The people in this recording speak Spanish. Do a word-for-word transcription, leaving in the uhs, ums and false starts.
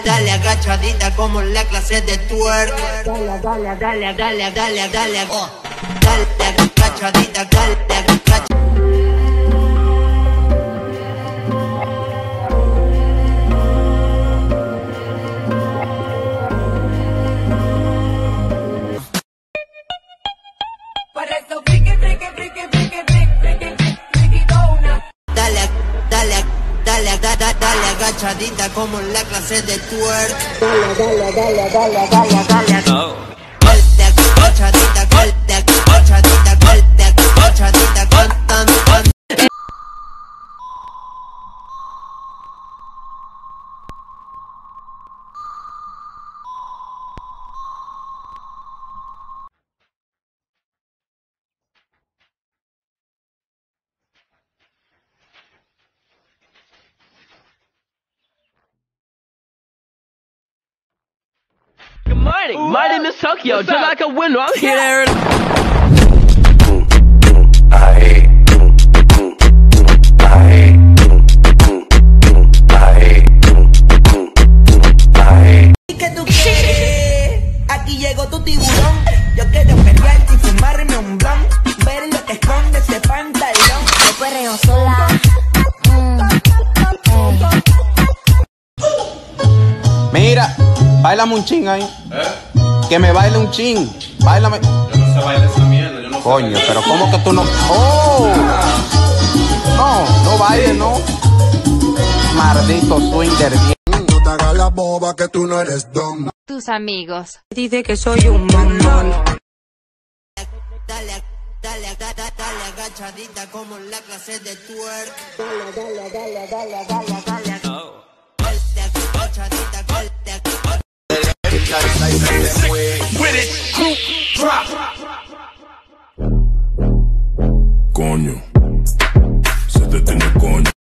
dale agachadita como en la clase de twerk. Dale, dale, dale, dale, dale, dale, oh. Dale agachadita, dale agachadita. Dale, dale, dale, dale, dale agachadita como en la clase de twerk. Dale, dale, dale, dale, dale, dale. Oh. Dale agachadita, dale agachadita, dale agachadita, cantan, cantan. Good morning. Ooh, my name is Tokyo. Just like a window, I'm here. Yeah. ¿Qué tú quieres? Aquí llegó tu tiburón. Yo quiero pelear y fumarme un blunt. Ver lo que esconde ese pantalón. Yo perreo sola. Mm. Mira, bailame un ching ahí. ¿Eh? Que me baile un ching. Báilame. Yo no sé bailar esa mierda, yo no sé. Coño, pero ¿cómo que tú no? ¡Oh! No, no bailes, no. Maldito swinger. No te hagas la boba que tú no eres don. Tus amigos. Dice que soy un mamón. Dale, dale, dale, dale agachadita como en la clase de twerk. Dale, dale, dale, dale, dale, dale. Oh. Dale agachadita, dale agachadita. Coño.